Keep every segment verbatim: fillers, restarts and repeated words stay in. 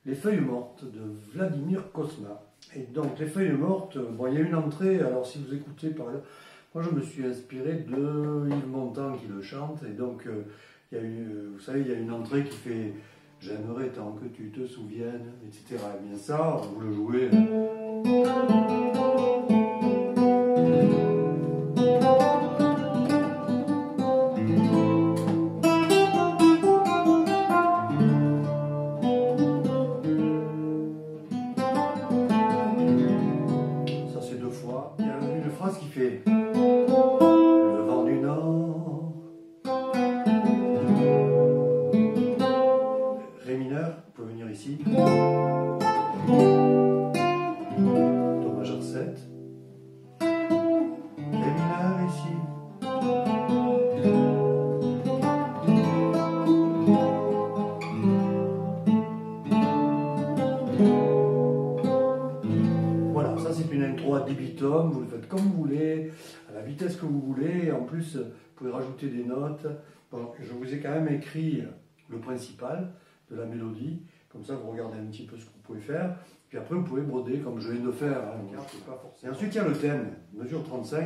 Les feuilles mortes de Vladimir Cosma. Et donc les feuilles mortes, bon, il y a une entrée, alors si vous écoutez par exemple, moi je me suis inspiré de Yves Montand qui le chante, et donc euh, il y a une, vous savez, il y a une entrée qui fait « J'aimerais tant que tu te souviennes », et cetera. Et bien ça, vous le jouez. Qui fait le vent du nord, Ré mineur, vous pouvez venir ici, Do majeur sept, Ré mineur ici, voilà, ça c'est une intro à débitone, vous le faites comme vous voulez, à la vitesse que vous voulez, en plus vous pouvez rajouter des notes. Bon, je vous ai quand même écrit le principal de la mélodie, comme ça vous regardez un petit peu ce que vous pouvez faire, puis après vous pouvez broder comme je viens de faire. Hein, moi, je peux pas forcer. Et ensuite il y a le thème, mesure trente-cinq.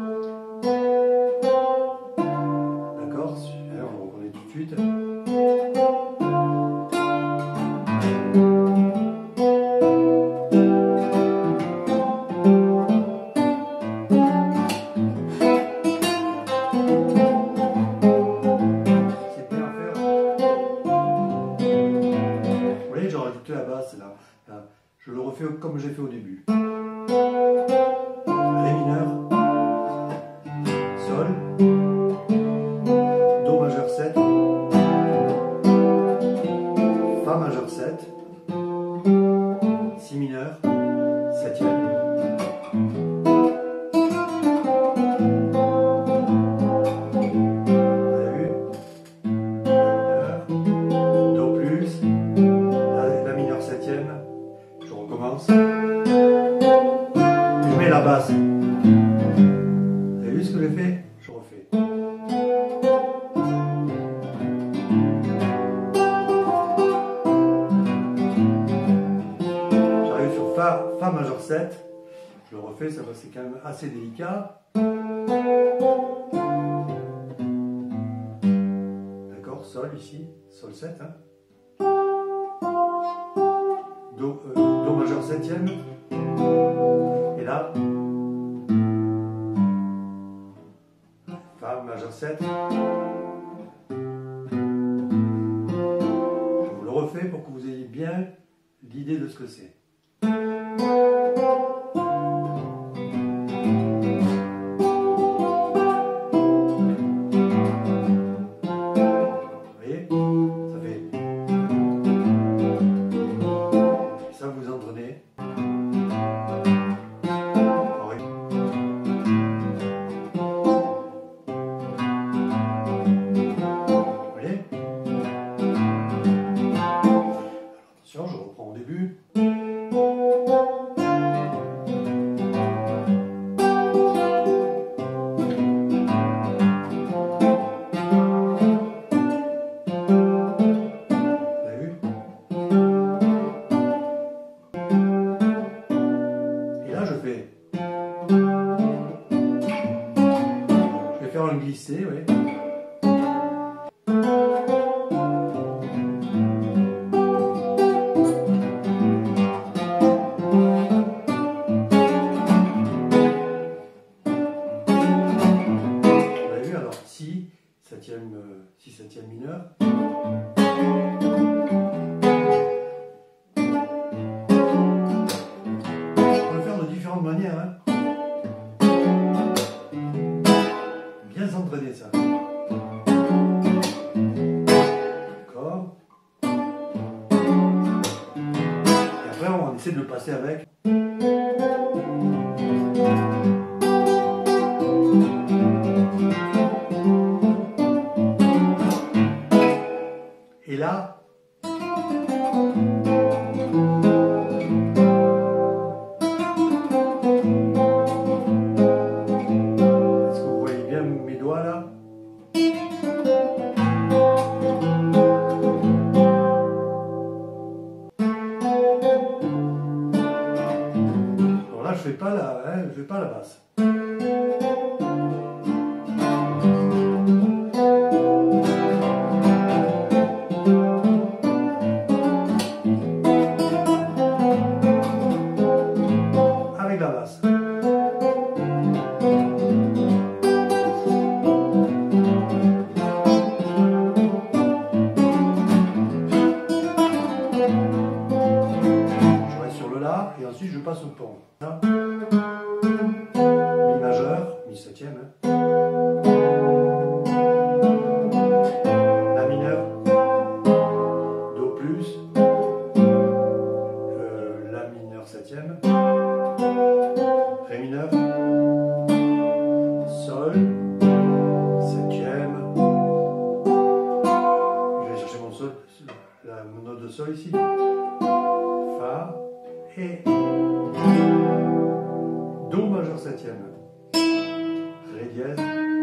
D'accord, super, on le reconnaît tout de suite. La basse, là, là, je le refais comme j'ai fait au début. Ré mineur, Sol, Do majeur sept, Fa majeur sept, Si mineur, septième. Vous avez vu? Ré mineur, Do plus. Septième, je recommence. Je mets la basse. Vous avez vu ce que j'ai fait? Je refais. J'arrive sur Fa, Fa majeur sept. Je le refais, ça va, c'est quand même assez délicat. D'accord, Sol ici, Sol sept. Hein. Do, euh, Do majeur septième, et là, Fa majeur sept. Je vous le refais pour que vous ayez bien l'idée de ce que c'est. Je reprends au début. Vous avez vu? Et là je fais. Je vais faire un glissé, oui. Septième, euh, si septième mineur. On peut le faire de différentes manières. Hein. Bien s'entraîner ça. D'accord. Et après on essaie de le passer avec. Et là, est-ce que vous voyez bien mes doigts là? pas la, hein, je fais pas la basse. Avec la basse. Et ensuite je passe au pont. Mi majeur, mi septième. Hein. La mineur, Do plus, euh, La mineur septième, Ré mineur, Sol, septième. Je vais chercher mon sol, la note de Sol ici. Fa. Et Do majeur septième, Ré dièse,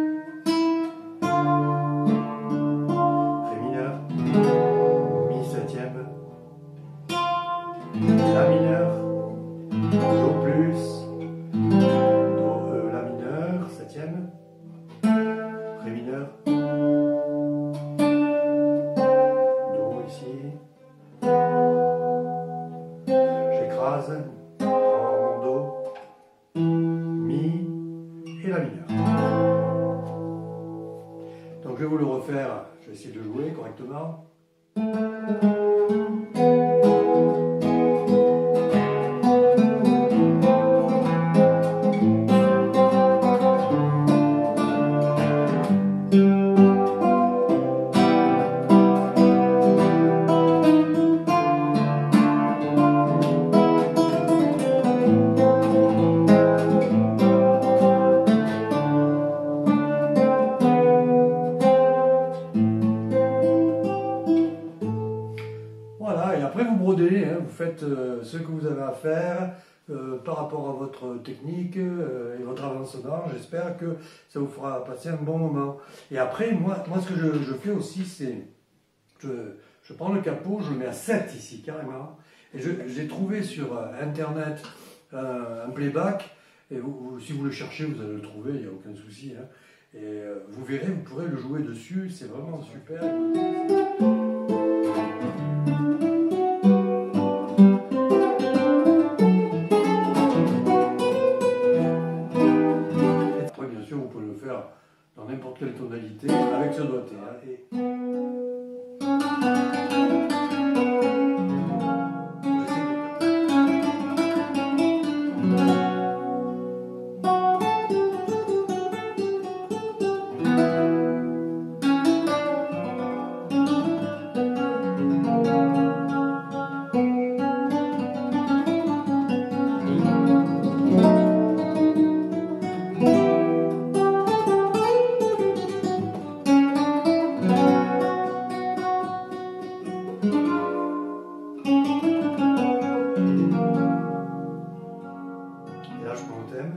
Ré mineur, Mi septième, La mineur, Do plus, Do, euh, La mineur septième, Ré mineur, Do ici. J'écrase, prends mon Do, Mi et La mineur. Donc je vais vous le refaire, je vais essayer de jouer correctement. Voilà, et après vous brodez, hein, vous faites euh, ce que vous avez à faire euh, par rapport à votre technique euh, et votre avancement. J'espère que ça vous fera passer un bon moment. Et après, moi, moi ce que je, je fais aussi, c'est je, je prends le capot, je le mets à sept ici, carrément. Et j'ai trouvé sur euh, internet euh, un playback, et vous, vous, si vous le cherchez, vous allez le trouver, il n'y a aucun souci. Hein. Et euh, vous verrez, vous pourrez le jouer dessus, c'est vraiment super. Vous pouvez le faire dans n'importe quelle tonalité avec ce doigté. Hein, et... Et là, je prends le thème.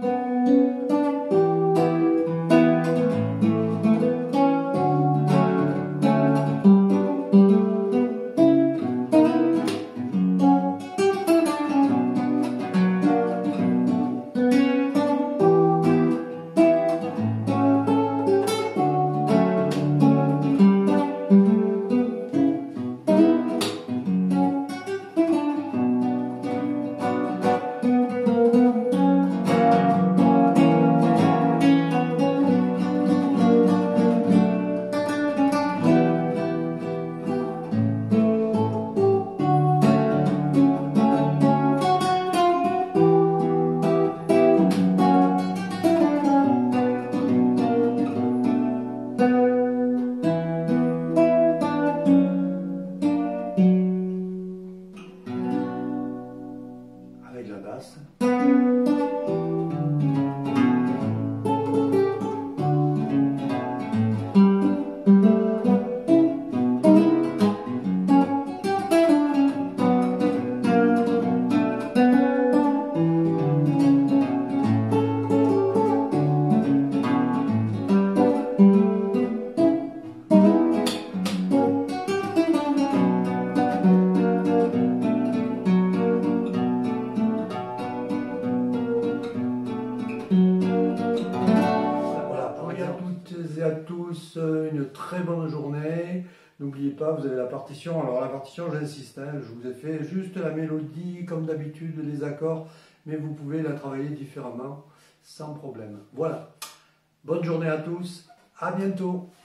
Avec la basse. tous une très bonne journée. N'oubliez pas, vous avez la partition. Alors la partition, j'insiste, hein, je vous ai fait juste la mélodie, comme d'habitude, les accords, mais vous pouvez la travailler différemment, sans problème. Voilà. Bonne journée à tous. À bientôt.